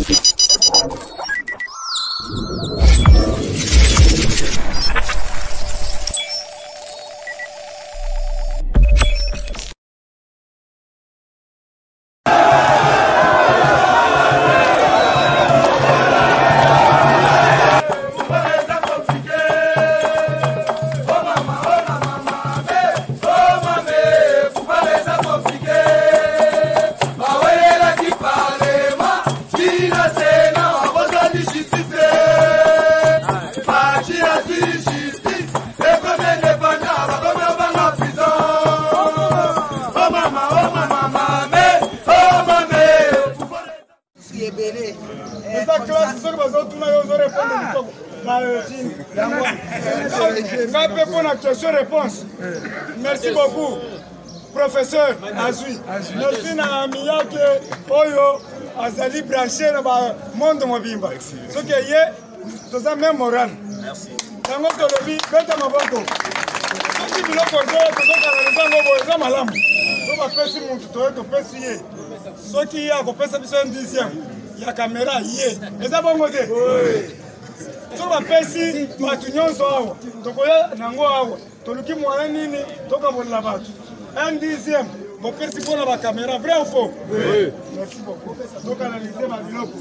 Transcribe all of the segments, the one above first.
Réponse. Merci beaucoup, professeur Azui. Merci na miyake oyo azali branché na ba monde mobimba. Ce qui est toza même moral. Merci. Tango tolobi beta maboko. Soki biloko nzo tozokanaliza ngobo eza malamu. So bapesi muntu to pesi ye. Soki ya kopesa biso 10e ya kamera ye. Eza bongo te. So bapesi batu nyonso awa. Tokoya nango awa. Toluki mwana nini toka bonla batu. 10e bopesi pona ba caméra vrai ou faux? Oui. Merci beaucoup. Donc analyser ma biloko.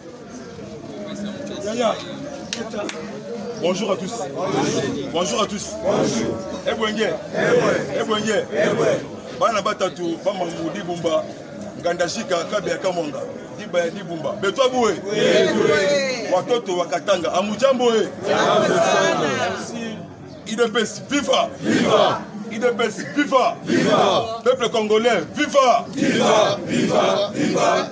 Yaya. Bonjour à tous. Bonjour à tous. Bonjour. Ebwenge. Ebwenge. Bana batatu bama mudi bumba. Ngandashika kabe kamonga. Diba ya dibumba. Betwa boué. Watoto wakatanga. Amujambo e. Merci. IDPS, viva! Viva! IDPS, viva! Viva! Peuple congolais, viva! Viva! Viva! Viva!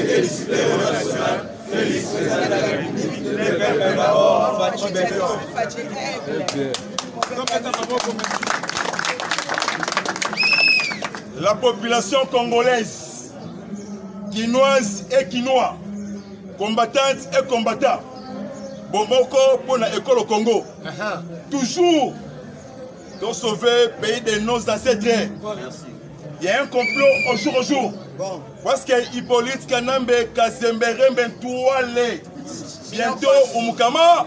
La population congolaise, quinoise et quinois, combattante et combattant, Bomoko pour l'école au Congo. Toujours de sauver le pays de nos ancêtres. Il y a un complot au jour au jour. Parce que Hippolyte Kanambe Kazembere Bentuale. Bientôt au Mukama.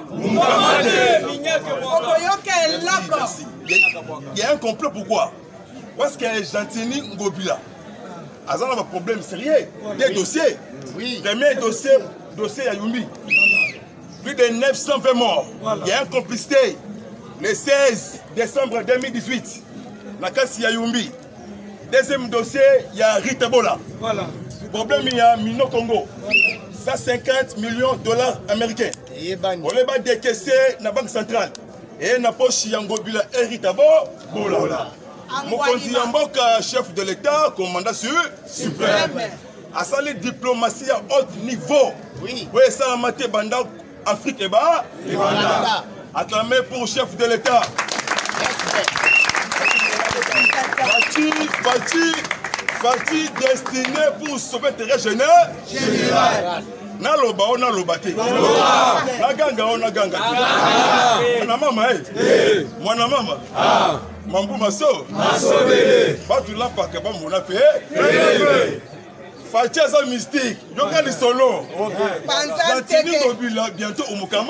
Il y a un complot pourquoi? Parce que Gentini Ngobila. Azan a un problème sérieux. Des dossiers. Premier dossier à Yumbi. Plus de 920 morts. Voilà. Il y a une complicité. Le 16 décembre 2018, la casse Yayumbi. Deuxième dossier, il y a Ritabola. Voilà. Problème, il y a Mino Congo. 150 millions de dollars américains. On les va décaisser dans la Banque centrale. Et na poche Yangobila et Ritabola. Mokonzi Yamboka, chef de l'État, commandant suprême. À ça, les diplomaties à haut niveau. Oui, ça a maté Banda. Afrique et bas, acclamé pour chef de l'État. Parti destiné pour sauver l'intérêt général. Naloba o nalobate. Naganga o naganga. Mwana mama mwana mama. Mambu maso. Masobele. Batu la paka ba mona pe. Fatiaza mystique, Yokani solo. Gentini Ngobila, bientôt au Mukama.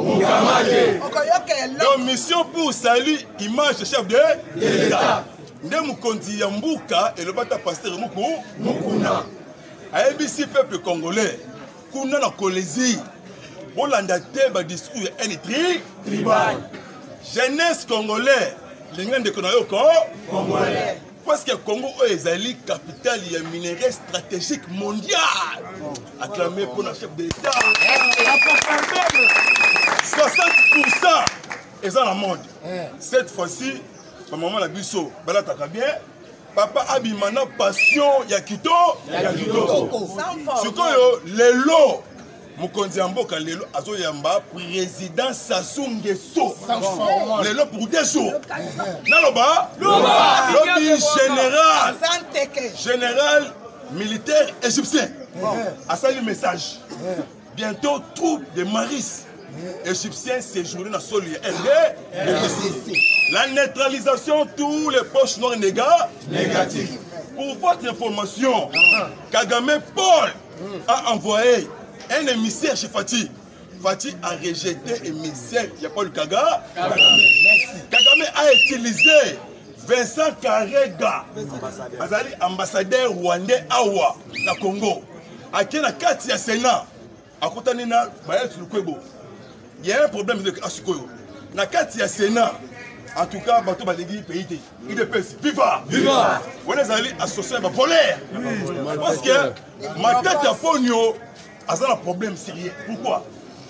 Donc, mission pour saluer image de chef de l'État. Ndemukondi Yambuka et le bata pasteur Mukuna. ABC peuple congolais, Kuna na Kolezi, Bolanda Teba discours tribal. Jeunesse congolais, l'Inglen de Konayoko, congolais. Parce que le Congo est la capitale minéraire stratégique mondiale. Acclamé pour le chef de l'État. 60% est dans le monde. Cette fois-ci, maman la biso, balataka bien. Papa Abimana passion Yakito. Sukoyo lelo. Mokonzi Mboka lelo azoyamba président Sassou Nguesso. Lelo pour 2 jours. Naloba. Lobby général militaire égyptien. A ça le message. Bientôt troupes de Maris égyptiens séjournent dans le sol RD. La neutralisation tous les poches noirs négatifs. Pour votre information, Kagame Paul a envoyé un émissaire chez Fati. Fati a rejeté l'émissaire, il n'y a pas le Kagame. Kagame a utilisé Vincent Karega, ambassadeur rwandais Awa, na Congo. Aki na kati ya Sénat, akutani na Bayet Lukwebo. Il y a un problème de Asukoyo. Na kati ya Sénat, en tout cas, bateau balegi pays. Il est PC. Viva! Viva! On est allé associer à polaire. Parce que ma tête à Pogno a un problème sérieux. Pourquoi?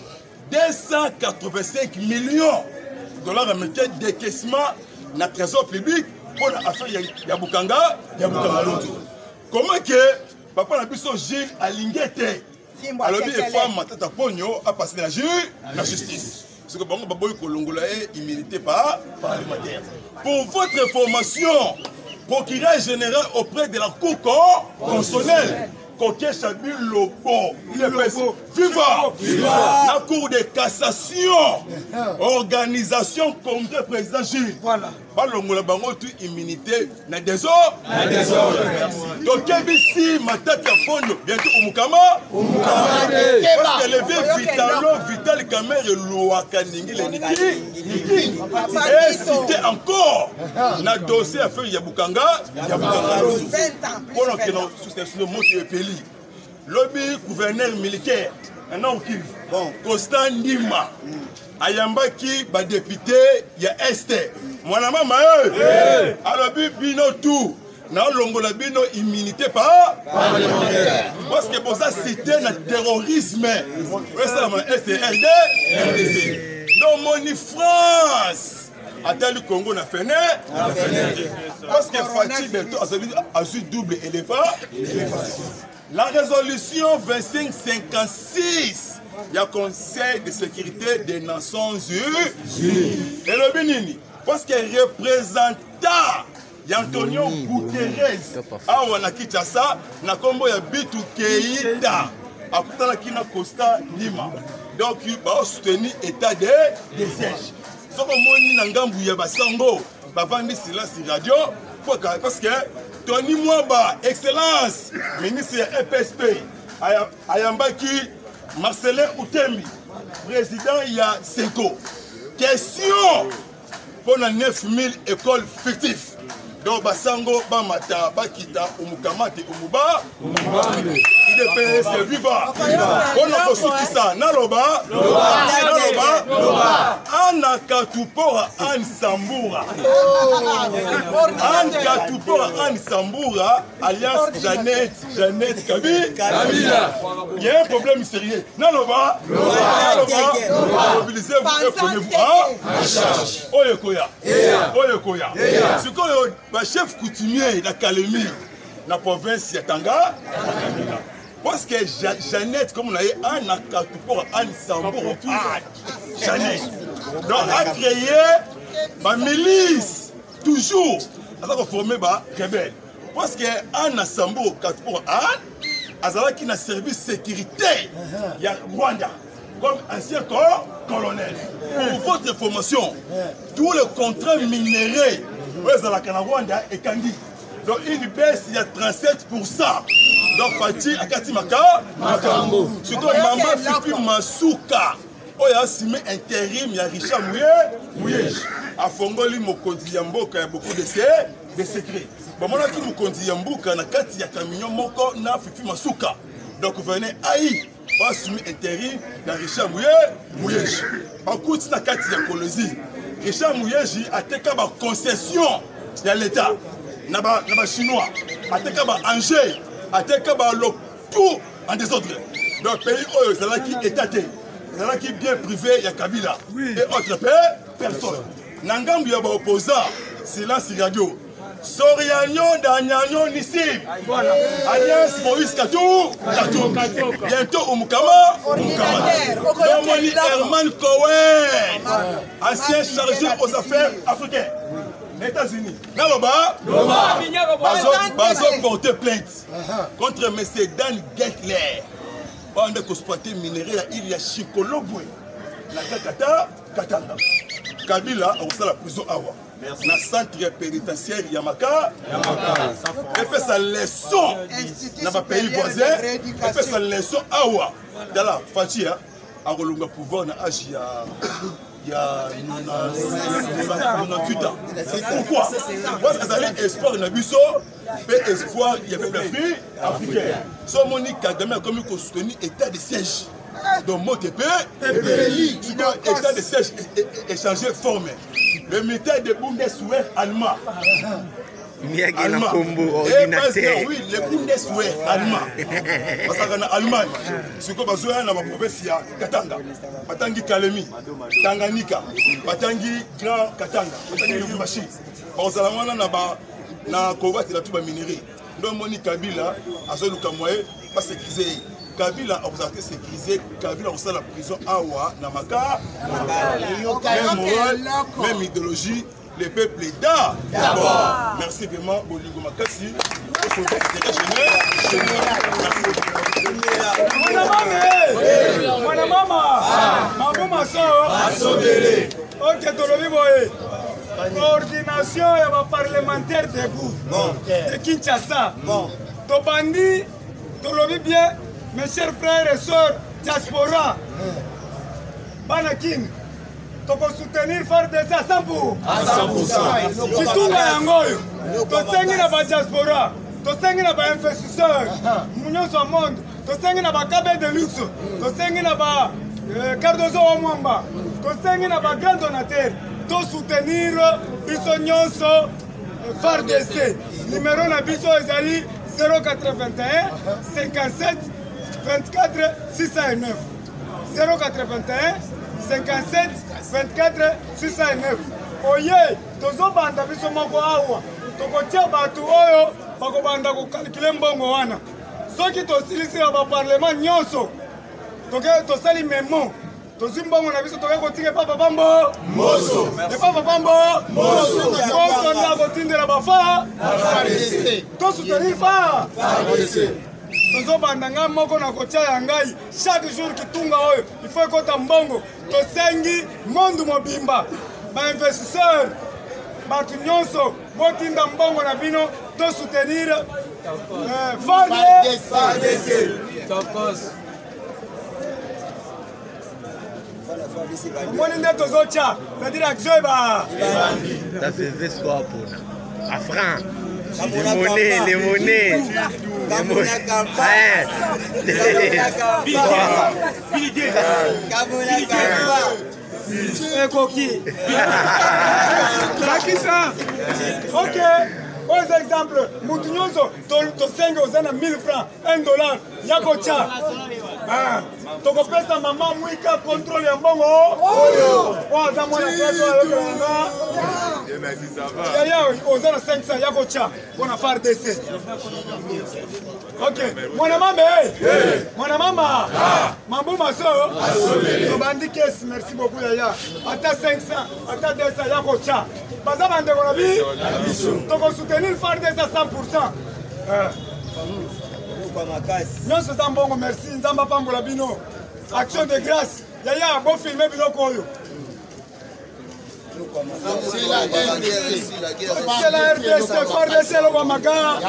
285 millions de dollars à mettre décaissement dans le trésor public pour l'affaire Yabukanga, comment que papa n'a plus son Gilles à l'ingété? Alors, il faut ma tête à Pogno à passer la justice. Ce que Bango Baboy Kolongola est immunité par parlementaire. Pour votre information, procureur général auprès de la Cour constitutionnelle, Koké Chabi Lobo, Viva! La Cour de cassation, organisation congrès président Gilles. Voilà. Balongola Bango tu immunité na désordre. Donc ici ma tête à fond bientôt au Mukama. Parce que le vieux Vital Kamer et Louakaningi les Niki. Et cité encore na dossier à faire Yabukanga. Pendant que nous sous le mot qui est peli. Lobby gouverneur militaire. Un homme qui Constant Nima. Ayambaki ba député ya Este. Mwana mama alors bino tout na longola bino immunité par parlementaire. Parce que pour ça cité na terrorisme. Ça ma STRD RDC. Non moni France. Attends le Congo na fene. Parce que Fati bientôt a su double éléphant. La résolution 2556. Il y a Conseil de sécurité des Nations Unies. Et le Bénini, parce que représentant Antonio Guterres, awa Kinshasa, na kombo ya Bitu Keïta, akutana kina Costa Lima. Donc il va soutenir l'état de siège. Ce que moni na ngambu ya basango, bavandi silence radio, parce que Tony Mwaba, excellence, ministre de EPSP, ayambaki Marcelin Outembi, président il y a 5 ans. Question pour les 9000 écoles fictives. Donc, Basango, Bamata, Bakita, Umukamate, Umuba, il est payé, c'est Viva. On a reçu tout ça. Naloba, Anna Katupora, Anne Sambura. Anne Katupora, Anne Sambura, alliance Jeannette Kabila. Il y a un problème sérieux. Naloba, mobilisez-vous et prenez-vous en charge. Oyekoya. Ce que le chef coutumier de la Calémie, la province de Tanga, parce que Jeannette, comme on a dit, Anna Katupora, Anne Sambura, Jeannette. Donc, a créé ma milice, toujours, à former des rebelles. Parce que Anna Sambura, Katupora, Anne, Azala qui a service sécurité, il y a Rwanda, comme ancien colonel. Pour votre information, tous les contrats minéraux, Rwanda et Kandi. Donc une baisse, il y a 37%. Donc Fati Akatimaka, Makambo. Surtout Maman Fipi Masuka. Oh, il y a signé intérim, il y a Richard Mouye. À Fongoli, Mokondi Yamboka, il y a beaucoup de secrets. Bon, moi, qui Mokondi Yamboka, na kati ya camion Moko, na Fipi Masuka. Donc venez aïe, pas signé intérim, il y a Richard Mouye. En coup, na kati ya Kolosi. Richard Mouyeji a été une concession de l'État. Il y a des Chinois, a été Angers, a été tout en désordre. Donc, le pays qui est étaté, qui est bien privé, il y a Kabila. Et autres personnes. Nangambu y a des opposants, silence radio. Soriagnon, Danyagnon, Nissim. Alliance Moïse Katou. Bientôt au Mukama. Domoni Herman Cohen, ancien chargé aux affaires africaines. Les États-Unis. Naloba. Bazo porté plainte contre M. Dan Gettler. On a exploité minerai, il y a Chikolobwe. La Katanga. Kabila a reçu la prison Awa. na centre pénitentiaire Yamaka et fait sa leçon dans les pays voisins et fait sa leçon awa dans la Fachi a relonga pouvoir na âge il y a 98 ans. Pourquoi? Parce que ça allait espoir na biso et espoir il y avait des filles africaines. So Monique Kagame a comme il soutenir état de siège. Donc mon TP état de siège échangé forme. Le militaire de Bundeswehr allemand. Allemand. Oui, le Bundeswehr allemand. Parce qu'en Allemagne, ce qu'on va jouer dans la province, il y a Katanga, Batangi Kalemi, Tanganyika, Batangi Grand Katanga, Batangi Lubumbashi. Parce que na combat la tuba minerie. Donc Moni Kabila a fait le camoye pas sécurisé. Kabila a été sécurisé, Kabila a la prison Awa, Namaka, même moral, même idéologie, le peuple est d'abord. Merci vraiment, Bolingo Makassi. Mon maman, ok, coordination parlementaire de Kinshasa. Tobandi, Tolobi bien, mes chers frères et sœurs, diaspora, Banakin, toko soutenir FARDC à 100%. Kitunga yangoyo, tosengi na ba diaspora, tosengi na ba investisseurs, munyoso wa monde, tosengi na ba Kabe de luxe, tosengi na ba Cardozo wa Mwamba, tosengi na ba grand donateur, to soutenir biso nyonso FARDC. Numéro na biso ezali 081 57 24 609. 081 57 24 609. Oye, tozobanda biso moko awa. Tokotia batu oyo bakobanda kokalkule mbongo wana. Soki tosilisi ba parlement nyonso. Tosali memo. Tozimbongo na biso toke kotike papa bambo moso. Le papa bambo moso. Moso na kotindela bafa. To soutenir fa. Tozobanda nga moko na kotia ya ngai chaque jour kitunga oyo il faut ekota mbongo tosengi monde mobimba ba investisseur batu nyonso botinda mbongo na bino to soutenir FARDC. Moni nde tozotia c'est-à-dire action eba ça faisait soir pour à franc. Les monnaies. Ok, par exemple, Moutounyoso, to 5 aux 1000 francs, $1, Yakocha. Toko pesa maman mwika contrôle ya mbongo. Kwa za mwana pesa avec la ya ozana 500 Yakocha pour FARDC. Ok, mwana mama mwana mama mambo maso tobandi caisse, merci beaucoup yaya. Ata 500, ata 200 Yakocha. Baza bande ko na bi toko soutenir FARDC à 100%. Nous sommes bon, merci. Nous sommes pas pour bino. Action de grâce. Yaya, bon filmer biloko oyo. C'est la RDC, FARDC lo Bamaka.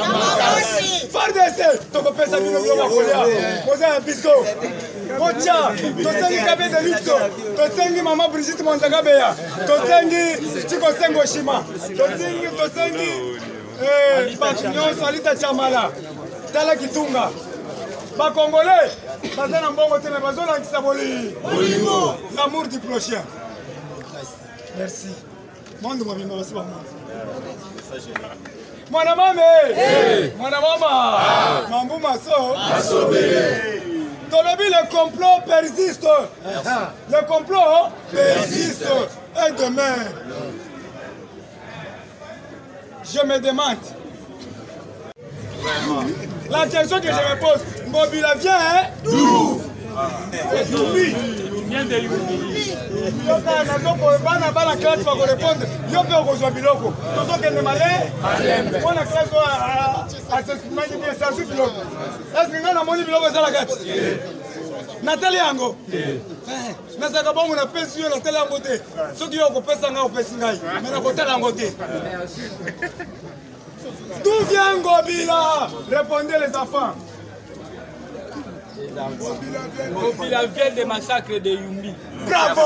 FARDC, toko pesa bino biloko kolia. Poza un biso. Kocha, tosengi Kabe de luxe. Tosengi mama Brigitte Monzagabeya. Tosengi Chiko Sengo Shima. Tosengi Patinyo Salita Chamala. Tala Kitunga. Ba Congolais, baza na mbongo te mais bazolangisa bolingo. L'amour du prochain. Merci. Monde mobimba basi ba monde. Mwana mama. Mwana mama. Mambu maso. Asobele. Tolobi le complot persiste. Le complot persiste. Et demain, je me demande. La question que je me pose, Mobila vient, hein? D'où? Oui. Il vient de lui. La classe va répondre. Yo peux rejoindre Biloko. Toto que ne malais. On a classe à s'exprimer bien ça suffit. Est-ce que nous avons Biloko dans la gâte? Natali yango. Nasaka bongo na pesi yo natali yango te. Soki yo kopesa nga opesi ngai. Mais na kotala yango te. D'où vient Ngobila? Répondez les enfants. Ngobila vient des massacres de Yumbi. Bravo!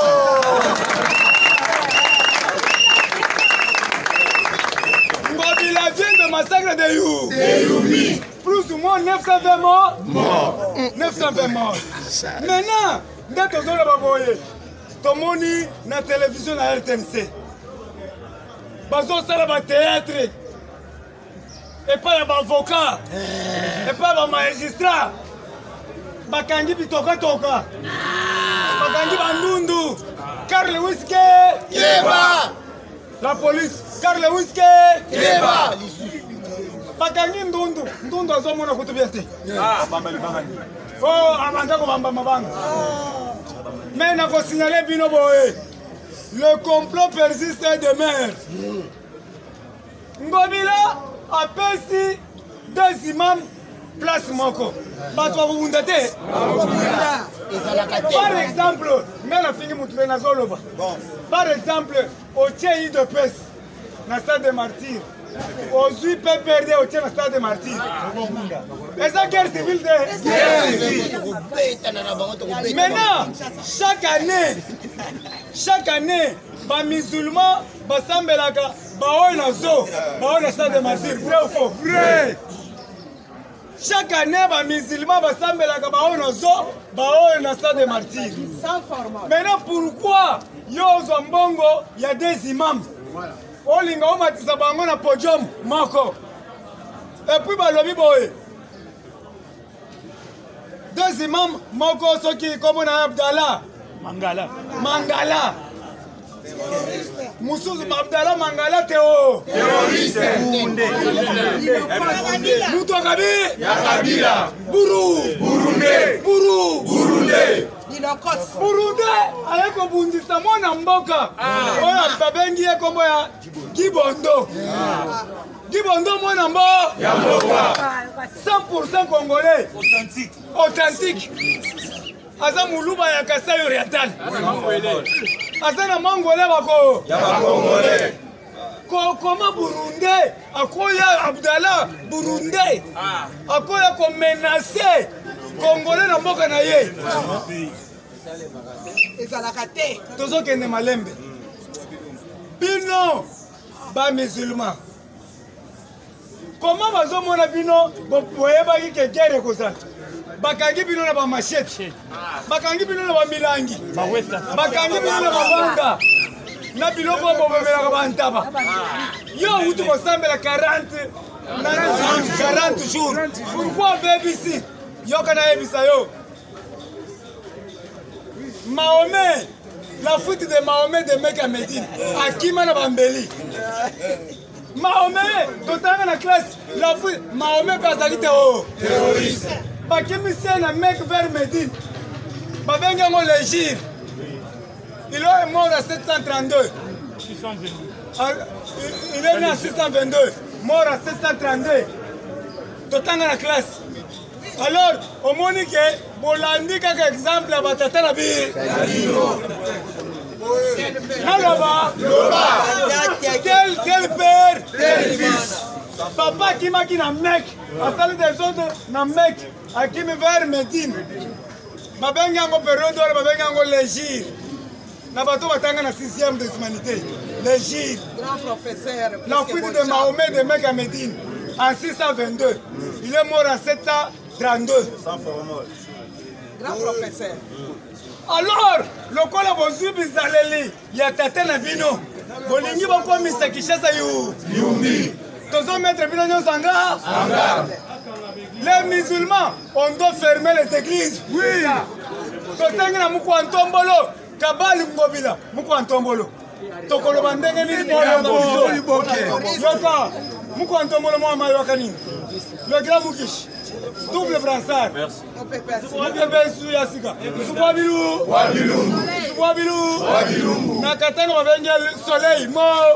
Ngobila vient de massacre de Yumbi. Plus ou moins 920 morts. 920 morts. Maintenant, dès que vous avez tomoni na télévision na RTNC. Bazo sala ba théâtre. Et pas les avocats. Et pas les magistrats. Bakangi bitoka toka. Bakangi bandundu. Karl Whiskey. Keba. La police. Karl Whiskey. Keba. Bakangi ndundu. Ndundu azomona kutubiate. Bamba libangani. Oh, abanda ko bamba mabanga. Mais n'a pas signalé bino boye. Le complot persiste demain. Ngobila a pesi deux imams place moko. Par exemple, par exemple, au Tchéi de Pes, dans le stade de martyrs, aux 8 PPRD au Tchéi dans le stade de martyrs. Et ça, guerre civile de. Maintenant, chaque année, les musulmans, les sambelaka, les stade de martyrs. Vrai ou faux? Vrai! Chaque année, les musulmans, les sambelaka, les stade de martyrs. Maintenant, pourquoi il y a des imams? Olinga omatisa bango na podium moko. Et puis balobi boye. Deux imams moko soki comme na Abdallah Mangala. Musuzu Abdallah Mangala Théo. Terroriste. Muto Kabi. Ya Kabila. Burundi. Burundi ayeko bundisa mwana mboka. Oya babengi ye kombo ya Gibondo. Gibondo mwana mboka. Ya mboka. 100% congolais. Authentique. Aza muluba ya Kasai Oriental. Aza na mangolais bako. Ya congolais. Comment Burundi akoya Abdallah Burundi akoya ko menacer Congolais na mboka na ye. Ezalakate. Tozo kende malembe. Bino ba musulman. Comment bazo mona bino boyeba ki guerre koza. Bakangi bino na ba machete. Bakangi bino na ba milangi. Bakangi bino na ba banga. Na biloko bobebela ka bantaba. Yo utu ko sambela 40 jours. Pourquoi BBC? Yokana ebisa yo. Mahomet, la fuite de Mahomet de Mecca Médine. Akima na Bambeli. Mahomet, totanga na classe. La fuite, Mahomet bazalite o. Terroriste. Bakimi na Mecca vers Médine. Babenga mo légir. Il est mort à 732. Il est né à 622. Mort à 732. Totanga na classe. Alors, au Monique, Bolandi, comme exemple, à Batata la ville. Quel père, quel fils. Papa qui m'a dit na mec, à salle des autres, na mec, à qui me vers Médine. Ma bengango période, ma bengango légir. Na bateau batanga na 6e de l'humanité. Légir. Grand professeur. La fuite de Mahomet de Mecca Médine en 622. Il est mort en 732. Sans formol. Grand professeur. Alors, le kola bozu bizaleli ya tata na bino. Bolingi bako misa Kishasa Yumbi. Tozo mettre bino nyosanga. Les musulmans, on doit fermer les églises. Oui. Totenga na muko antombolo, kabali Ngobila, muko antombolo. Tokolo bandenge ni boyo. Yoka, muko antombolo mo amayo kanini. Le grand Mukish. Double brassard. Merci. Nakatano wabenga soleil.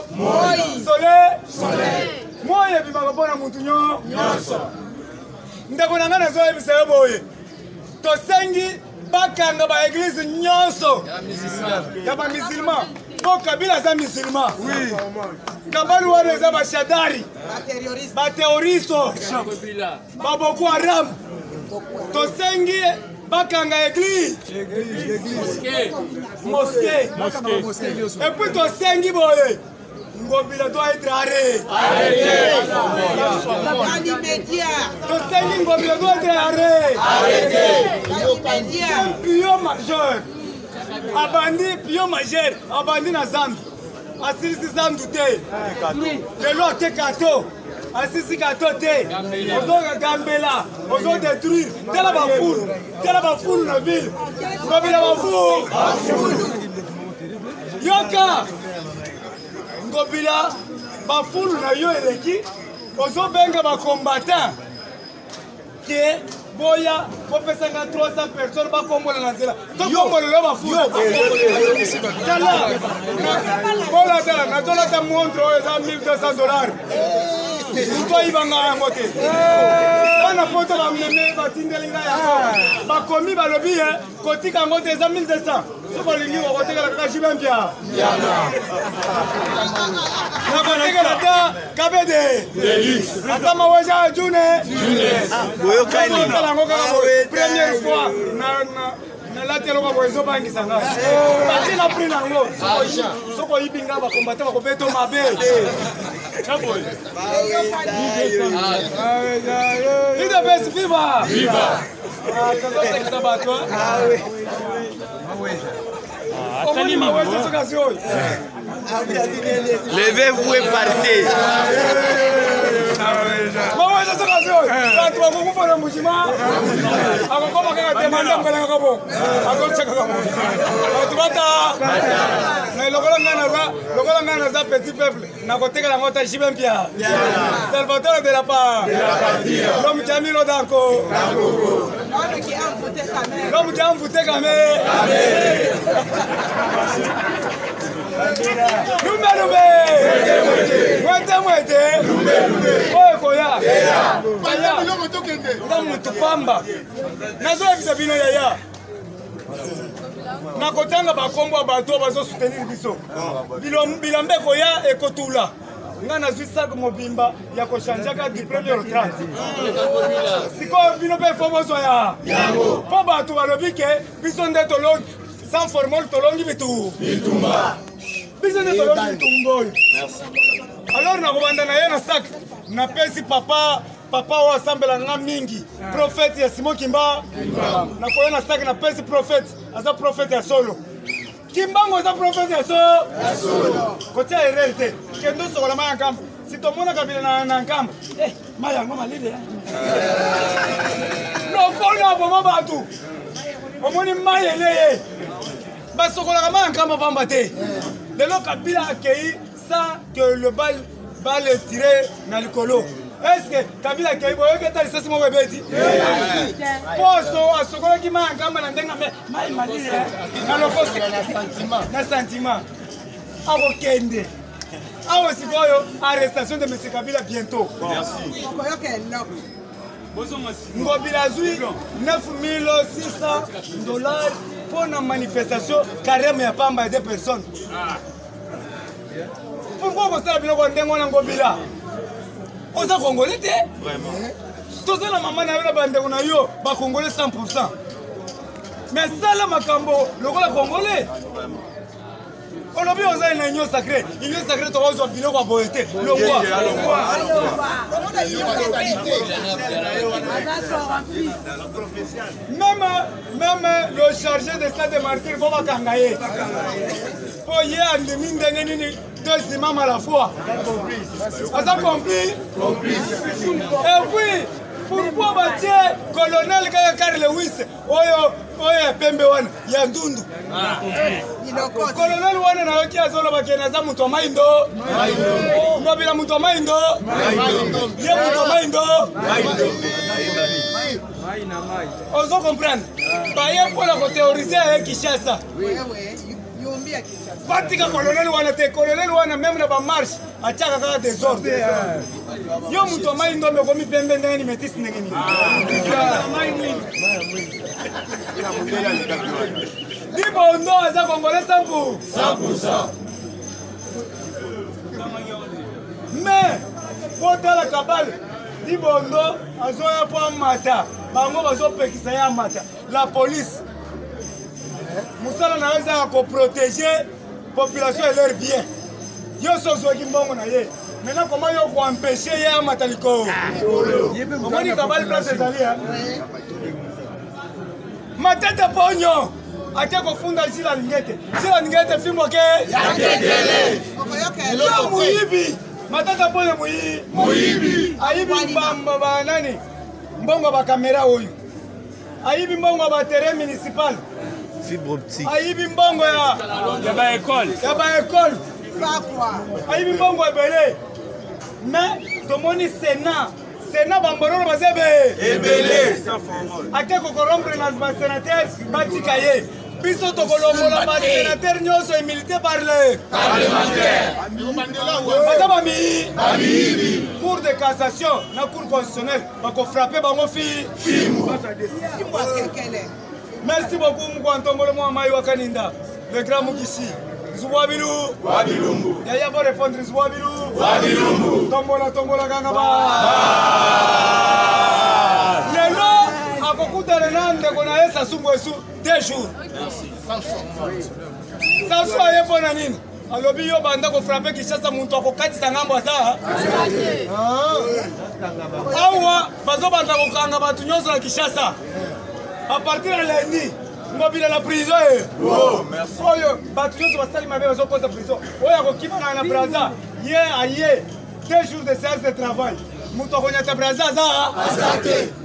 Soleil. Moi yebi makapona mutunyo. Ndako nanga nazo ebisa boye. To sengi bakanga ba église nyonso ya ba musulman po Kabila za musulman Kabalu wana za ba shadari ba terroriste ba Boko Haram tosengi bakanga église mosquée et puis tosengi boye Ngobila doit être arrêté. Tosengi Ngobila doit être arrêté. Un pion majeur. Abandi pion majeur. Abandi na Zambi. Asisi Zambi te. Lelo te kato. Asisi kato te. Ozo gambela. Ozo détruire. Tela ba foule. Tela ba foule na ville. Ngobila ba foule. Yoka. Ngobila ba foule na yo eleki. Ozo benga ba combattant. Ke boya popesanga 300 personnes ba kombola na nzela to kombola lo ba futa kala bola dala na dola ta montre za $1200 to ibanga yango te bana poto ba meme ba tindelinga yango ba komi ba lobi kotika yango te za 1200 so ba lingi ko teka ka jibambia na ko teka ta kabede ata mawaja june boyo kani première fois na la telo ba bozo bangisa nga bati na prix nango soko ibinga ba combattant ba beto mabe chaboy ida best viva kazo sekta batwa levez-vous et partez. Salvatore de la part. L'homme qui a mis l'eau dans le corps. L'homme qui a envoûté Kamé. Nakotanga bakombo bato bazo soutenir biso. Bilambe koya ekotula. Nga nazwi sac mobimba ya koshanjaka du premier au 30. Siko bino pe fomoso ya. Po bato balobi ke biso nde tolongi sans formol tolongi bitu. Bitumba. Biso nde tolongi bitumboy. Alors nakobanda na ye na sac na pesi papa o asambela nga mingi prophète ya Simon Kimba na koya na sac na pesi prophète asa prophète ya solo Kimbango asa prophète ya solo kotia erreur kendo sokola maya nkamba si tomona Kabila na nkamba maya ngoma lile no kona boma batu omoni maya leye basokola maya nkamba pamba te lelo Kabila accueilli sans que le balle tiré dans le colo. Est-ce que Kabila qui a eu que ça c'est mon bébé dit poso asokola ki manga mana ndenga me mai malile na lokosi na sentiment abo kende awo sikoyo arrestation de monsieur Kabila bientôt. Merci. Ngobila zui $9,600 pour une manifestation carrément ya pamba de personnes. Pourquoi vous savez bien qu'on a Ngobila? On s'est congolais, vraiment. Tout ça, la maman n'a pas de yo, ba congolais 100%. Mais ça, la macambo, le rôle congolais. On a vu aux une union sacrée. L'union sacrée, tu vas au bilo à boiter. Le roi. Même le chargé de ça de martyr, il faut pas kangaye. Pour y aller en demi deux imams à la fois. Vous avez compris? Et puis, pourquoi bâtir colonel Karl Lewis, Oyo Pembewan, Yandundu? Colonel Wana na yoki azolo bakena za muto maindo. Ngobila muto maindo. Ye muto maindo. On se comprend. Baye pour la théoriser avec Kinshasa. Patika colonel Wana te colonel Wana même na ba marche achaka kaka désordre. Yo muto mai ndo me komi pembe ndani metisi ndengeni. Dibo ndo aza Congolais 100%. Mais pour la cabale, Dibo ndo azoya po mata. Bango bazo pekisa ya mata. La police. Musala naweza ko protéger population et leur bien. Yo sozo ki mbongo na ye. Maintenant comment yo ko empêcher ya mataliko? Comment ni cabale place zalia? Matata ponyo. Akia kufunda Jila Lingete. Jila Lingete fimbo ke yaketele. Yo muibi. Matata ponyo muibi. Aibi mbamba ba nani? Mbongo ba kamera oyu. Aibi mbongo ba terrain municipal. Fibre optique. Aibi mbongo ya ba école. Ya ba école. Aibi mbongo ebele. Mais tomoni Sénat bambololo bazebe ebele. Ake ko corrompre nas ba sénateur batikaye. Biso to kolongola ba sénateur nyoso milité par le parlementaire. Bazaba mi cour de cassation na cour constitutionnelle bako frapper bango fi. Merci beaucoup Mkwantombolo Mwamai Wakaninda, le grand Mugishi. Zouabilou, Wabilumbu. Yaya va répondre Zouabilou, Wabilumbu. Tombola Gangaba. Lelo, à Kokuta Renande, qu'on a sa soumouessou 2 jours. Ça soit yé bonanine. Alors, il y a banda ko frappé qui chasse mon toit, kati sangambo ça. Awa, bazo banda ko kanga batu nyonso na Kishasa. À partir de lundi, mobile à la prison. Oh, merci. Oyo, batu nyonso basali mabe bazo kota prison. Oya ko kiba na braza. Ye aye 2 jours de séance de travail. Muto ko nyata braza za. Azate.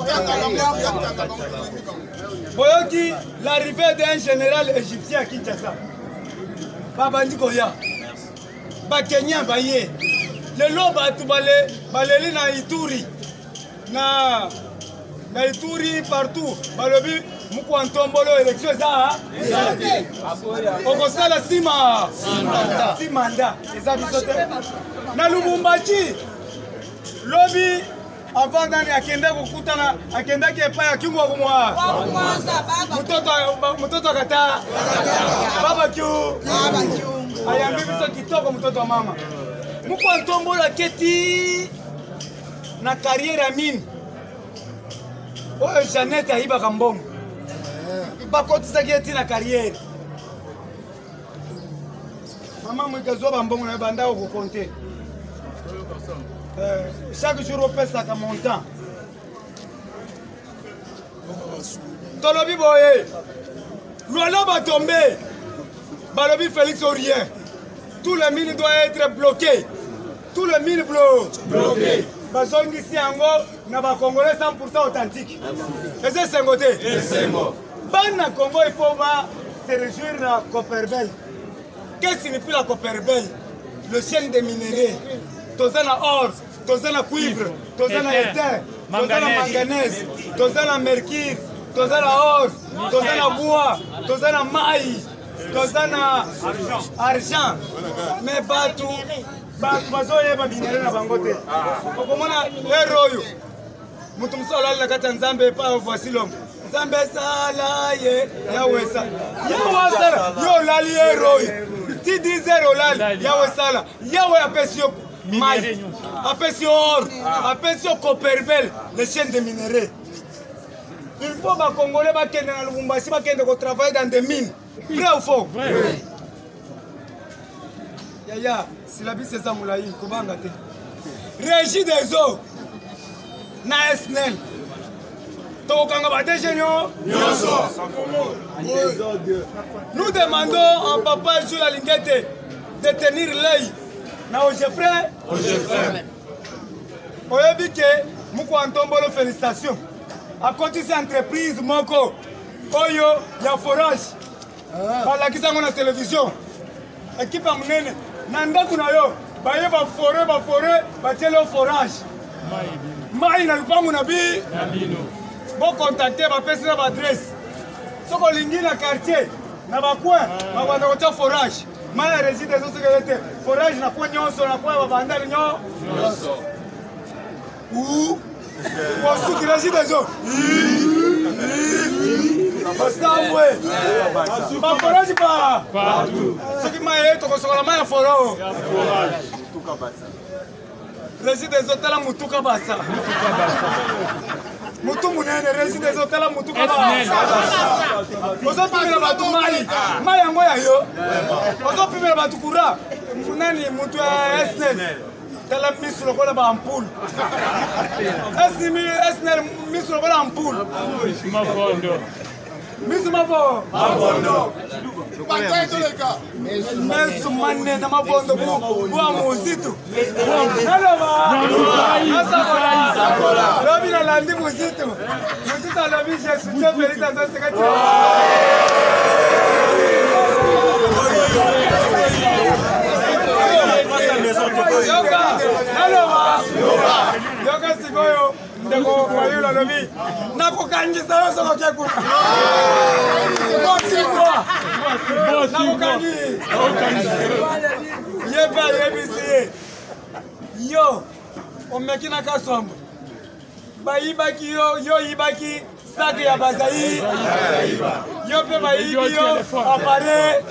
Boyoki, l'arrivée d'un général égyptien à Kinshasa. Babandi Koya. Bakenya baye. Le loba tu baleli na Ituri. Na Ituri partout. Balobi Mkwantombolo élection za. Okosala sima. Si mandat. Eza bisote. Na Lubumbashi. Lobi avant d'année akenda kukutana akenda kepa ya kingo kumwa. Mtoto akata. Baba kyu. Ayambi biso kitoko mtoto wa mama. Mkwantombolo keti na carrière ya mine. Oyo Jeannette ayiba kambongo. Bakotisa keti na carrière. Mama mwikazo bambongo na banda ko compter. Chaque jour on paie ça comme montant. Tolobi boye. L'ouala va tomber. Balobi Félix Aurien. Tout le mine doit être bloqué. Tout le mine bloqué. Bazongi ici en gros, na ba Congolais 100% authentique. Et c'est Sengote. Et c'est bon. Ban Congo il faut se réjouir de la Copperbel. Qu'est-ce que signifie la Copperbel? Le chien des minéraux. Tozana or, tozana cuivre, tozana éther, tozana manganèse, tozana mercure, tozana or, tozana bois, tozana maïs, tozana argent. Mais batu bazoye ba minéraux na bangote. Okomona héroyo. Mutu msola la kata Nzambe pa voici l'homme. Nzambe sala ye yawesa. Yawasa yo lali héroyo. Ti disait Rolal yawesala. Yawe apesio Maï, apesio or, apesio Copperbel, les chaînes de minéraux. Il faut que les Congolais travailler dans des mines. Vrai ou faux? Vrai. Yaya, si la vie c'est ça, Moulaï, comment on Régie des eaux, na SNEL. Nous demandons à Papa Jula Lingete de tenir l'œil. Na Ogefré, oyebi ke Mkwantombolo félicitations. A côté cette entreprise moko oyo ya forage. Balakisa ngona télévision. Équipe munene na ndaku na yo baye ba forêt ba telo forage. Mai na lupangu na bi na bino. Bo contacter ba pesa ba adresse. Soko lingi na quartier na ba coin ba kwanda ko forage. Maya réside des autres forage na kwa nyonso na kwa babandali nyonso. Ou qui régit des eaux. Ce qui m'a aidé, c'est que la main est forte. Régis des hôtels à Mutuka Bassa. Mutu munene, régis des hôtels à Mutuka Bassa. Vous avez pu me battre Maï. Maï en Goya yo. Vous avez pu me battre Koura. Munani, Mutu Esnel. Tela mis sur le col en poule. Esnel mis sur le col en poule. Miss Mavo, Miss Mane, Namabondo, Muzito. Robin Landi Muzito. Muzito la vie, je suis très feliz dans ce cas. Yoga Sigoyo. Ndeko kwa yule lobi nako kanjisa yo soko keku nako kanji yeba yebisi yo omekina kasombo bayibaki yo yibaki saki ya bazai yo pe bayibi yo apare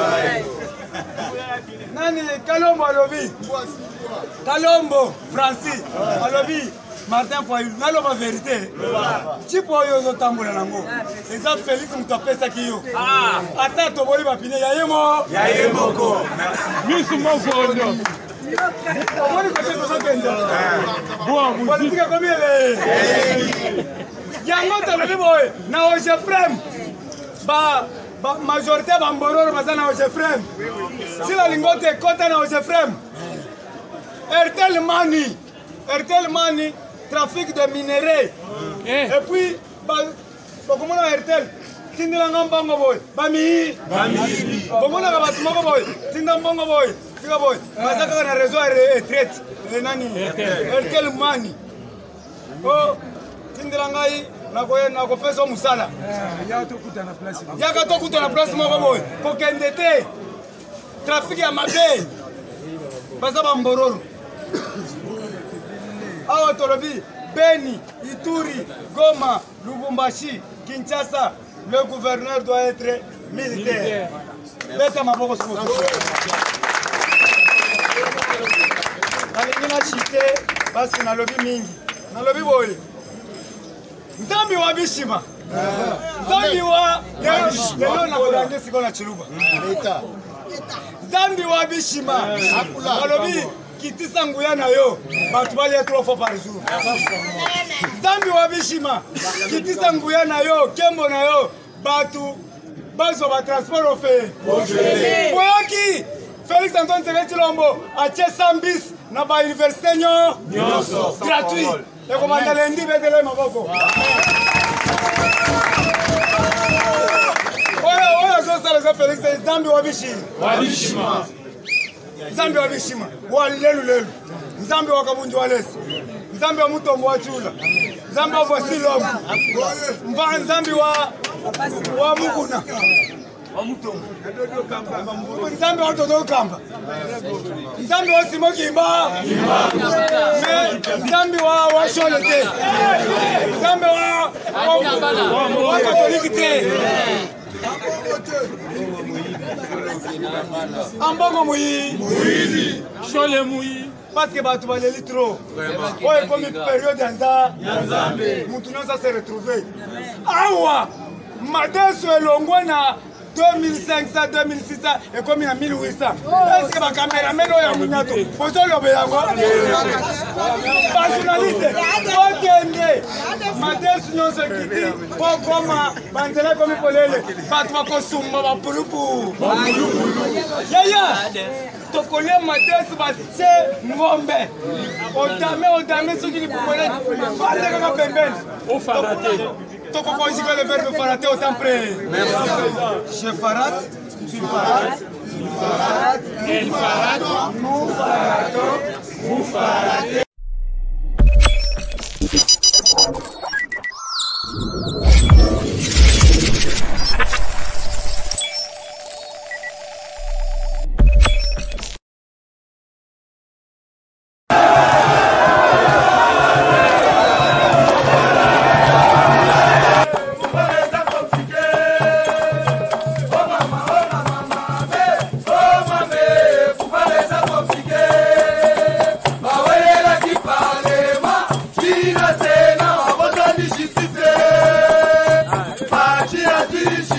nani Kalombo alobi Kalombo Francis alobi Martin Foyou, n'a pas vérité. Tu peux y aller au tambour en ango. Les gens Félix nous tapent ça qui yo. Attends, tu vas y aller piner. Yaye moko. Merci. Nous sommes forts. On va y passer pour ça qu'elle. Bon, politique combien les. Yango t'as le boy. Na oje frame. Ba majorité bamboro bazana na oje frame. Si la lingote kota na oje frame. Airtel Money. Trafic de minerais. Et puis, comment on a Airtel? Tindilanga Bongo Boy. Bami. Comment on a Batuma Boy? Tindam Bongo Boy. Tiga Boy. Mazaka na réseau retraite. Nani? Airtel Money. Oh, Tindilanga yi na ko pesa musala. Ya ka to kuta na place Bongo Boy. Ko kendete. Trafic ya mabe. Basa bambororo. Awa Torobi, Beni, Ituri, Goma, Lubumbashi, Kinshasa, le gouverneur doit être militaire. Beta maboko somo. Alingina chite parce que na lobi mingi. Na lobi boy. Nzambi wa bishima. Nzambi wa lelo na kolande sikona chiluba. Nzambi wa bishima. Na lobi kitisa nguya na yo batu bali 3 fois par jour. Zambi wa bishima kitisa nguya na yo kembo na yo batu bazo ba transport ofé. Boyoki Félix Antoine Tshisekedi Tshilombo ache sambis na ba université nyonso gratuit. Le commandant Lendi betele maboko. Oya zo sala Félix Zambi wa bishima. Nzambi wa bishima wa lelu Nzambi wa kabunju wa lesi Nzambi wa mutombo wa chula Nzambi wa vosilo Nzambi wa mukuna Nzambi wa todo kamba Nzambi wa simoki imba Nzambi wa sholete Nzambi wa katoliki te Ambongo muyi Chole muyi parce que batu baleli trop. Ouais, comme une période Nzambe mutu nyonso se retrouver. Awa Madeso elongwana 2500, 2600 et comme il y a 1800. Est-ce que ma caméraman est Mouniato? Vous avez le bélango? Pas journaliste. Madeso nyonso kiti pour comme bandela comme polele. Batu bakosumba ba pulupu. Yaya. Tokolia Madeso base ngombe. Odame soki ni popole. Bande kaka pembeni. Au faraté. Toko ko jibe le verbe faraté au temps près. Merci. Je farate, tu farates, il farate, il farate, nous faratons, vous faratez. Adieu.